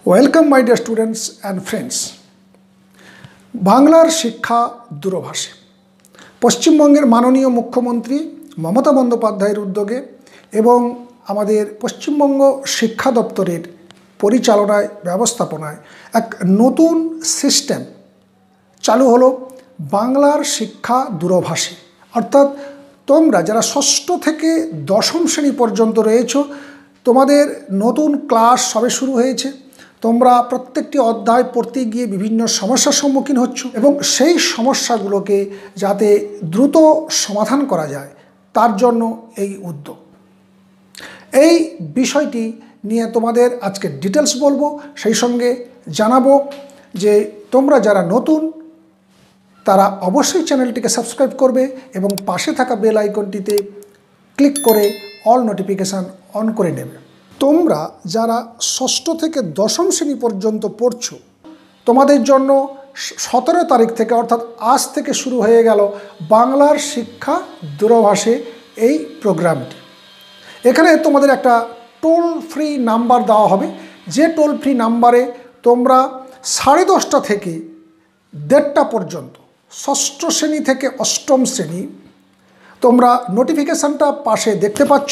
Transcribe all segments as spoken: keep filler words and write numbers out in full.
Welcome my dear students and friends. বাংলার শিক্ষা দূরভাষে পশ্চিমবঙ্গের মাননীয় মুখ্যমন্ত্রী মমতা বন্দ্যোপাধ্যায়ের উদ্যোগে এবং আমাদের পশ্চিমবঙ্গ শিক্ষা দপ্তরের পরিচালনায় ব্যবস্থাপনায় এক নতুন সিস্টেম চালু হলো, বাংলার শিক্ষা দূরভাষে। অর্থাৎ তোমরা যারা ষষ্ঠ থেকে দশম শ্রেণী পর্যন্ত রয়েছ, তোমাদের নতুন ক্লাস সবে শুরু হয়েছে। তোমরা প্রত্যেকটি অধ্যায় পড়তে গিয়ে বিভিন্ন সমস্যার সম্মুখীন হচ্ছ এবং সেই সমস্যাগুলোকে যাতে দ্রুত সমাধান করা যায় তার জন্য এই উদ্যোগ। এই বিষয়টি নিয়ে তোমাদের আজকে ডিটেলস বলবো, সেই সঙ্গে জানাবো যে তোমরা যারা নতুন তারা অবশ্যই চ্যানেলটিকে সাবস্ক্রাইব করবে এবং পাশে থাকা বেল আইকনটিতে ক্লিক করে অল নোটিফিকেশান অন করে নেবে। তোমরা যারা ষষ্ঠ থেকে দশম শ্রেণী পর্যন্ত পড়ছো, তোমাদের জন্য সতেরো তারিখ থেকে অর্থাৎ আজ থেকে শুরু হয়ে গেল বাংলার শিক্ষা দূরভাষে এই প্রোগ্রামটি। এখানে তোমাদের একটা টোল ফ্রি নাম্বার দেওয়া হবে, যে টোল ফ্রি নাম্বারে তোমরা সাড়ে দশটা থেকে দেড়টা পর্যন্ত ষষ্ঠ শ্রেণী থেকে অষ্টম শ্রেণী, তোমরা নোটিফিকেশানটা পাশে দেখতে পাচ্ছ।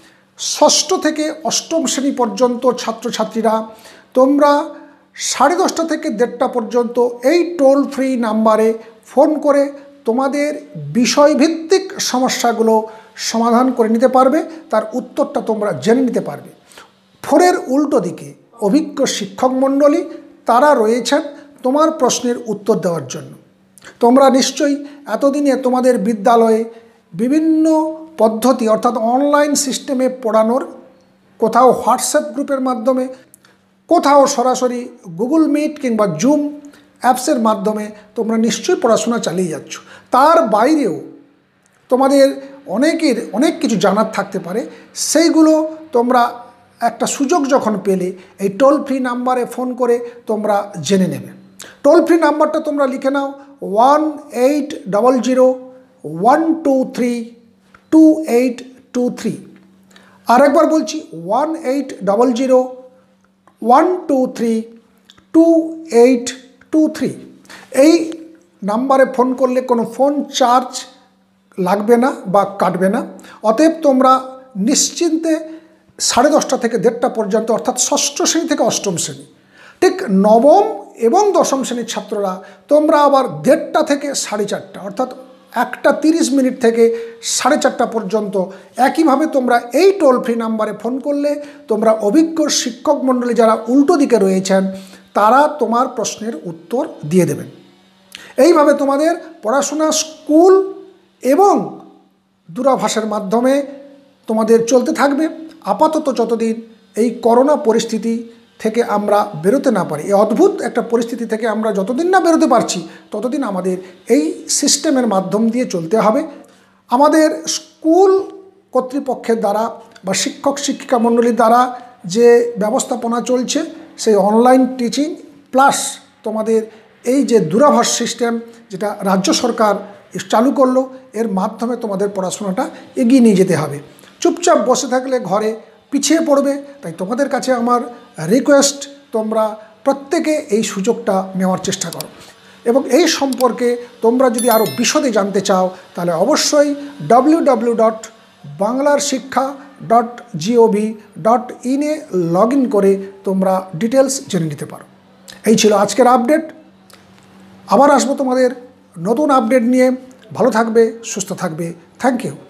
ষষ্ঠ থেকে অষ্টম শ্রেণী পর্যন্ত ছাত্রছাত্রীরা তোমরা সাড়ে দশটা থেকে দেড়টা পর্যন্ত এই টোল ফ্রি নাম্বারে ফোন করে তোমাদের বিষয়ভিত্তিক সমস্যাগুলো সমাধান করে নিতে পারবে, তার উত্তরটা তোমরা জেনে নিতে পারবে। ফোনের উল্টো দিকে অভিজ্ঞ শিক্ষক মণ্ডলী তারা রয়েছেন তোমার প্রশ্নের উত্তর দেওয়ার জন্য। তোমরা নিশ্চয়ই এতদিনে তোমাদের বিদ্যালয়ে বিভিন্ন পদ্ধতি অর্থাৎ অনলাইন সিস্টেমে পড়ানোর, কোথাও হোয়াটসঅ্যাপ গ্রুপের মাধ্যমে, কোথাও সরাসরি গুগল মিট কিংবা জুম অ্যাপসের মাধ্যমে তোমরা নিশ্চয়ই পড়াশোনা চালিয়ে যাচ্ছ। তার বাইরেও তোমাদের অনেকের অনেক কিছু জানার থাকতে পারে, সেইগুলো তোমরা একটা সুযোগ যখন পেলে এই টোল ফ্রি নাম্বারে ফোন করে তোমরা জেনে নেবে। টোল ফ্রি নাম্বারটা তোমরা লিখে নাও, one eight double zero one two three two eight two three. আর একবার বলছি, one eight double zero one two three two eight two three. এই নাম্বারে ফোন করলে কোনো ফোন চার্জ লাগবে না বা কাটবে না। অতএব তোমরা নিশ্চিন্তে সাড়ে দশটা থেকে দেড়টা পর্যন্ত অর্থাৎ ষষ্ঠ শ্রেণী থেকে অষ্টম শ্রেণী, ঠিক নবম এবং দশম শ্রেণীর ছাত্ররা তোমরা আবার দেড়টা থেকে সাড়ে চারটা অর্থাৎ একটা তিরিশ মিনিট থেকে সাড়ে চারটা পর্যন্ত একইভাবে তোমরা এই টোল ফ্রি নাম্বারে ফোন করলে তোমরা অভিজ্ঞ শিক্ষক মণ্ডলী যারা উল্টো দিকে রয়েছেন তারা তোমার প্রশ্নের উত্তর দিয়ে দেবেন। এইভাবে তোমাদের পড়াশোনা স্কুল এবং দূরভাষের মাধ্যমে তোমাদের চলতে থাকবে আপাতত যতদিন এই করোনা পরিস্থিতি থেকে আমরা বেরোতে না পারি। এই অদ্ভুত একটা পরিস্থিতি থেকে আমরা যতদিন না বেরোতে পারছি ততদিন আমাদের এই সিস্টেমের মাধ্যম দিয়ে চলতে হবে। আমাদের স্কুল কর্তৃপক্ষের দ্বারা বা শিক্ষক শিক্ষিকা মণ্ডলীর দ্বারা যে ব্যবস্থাপনা চলছে, সেই অনলাইন টিচিং প্লাস তোমাদের এই যে দূরভাষ সিস্টেম যেটা রাজ্য সরকার চালু করলো, এর মাধ্যমে তোমাদের পড়াশোনাটা এগিয়ে নিয়ে যেতে হবে। চুপচাপ বসে থাকলে ঘরে পিছিয়ে পড়বে। তাই তোমাদের কাছে আমার রিকোয়েস্ট, তোমরা প্রত্যেকে এই সুযোগটা নেওয়ার চেষ্টা করো এবং এই সম্পর্কে তোমরা যদি আরও বিশদে জানতে চাও তাহলে অবশ্যই ডাব্লিউ ডাব্লিউ ডাব্লিউ ডট বাংলার শিক্ষা ডট জিওভি ডট ইনে লগ ইন করে তোমরা ডিটেলস জেনে নিতে পারো। এই ছিল আজকের আপডেট। আবার আসবো তোমাদের নতুন আপডেট নিয়ে। ভালো থাকবে, সুস্থ থাকবে। Thank you.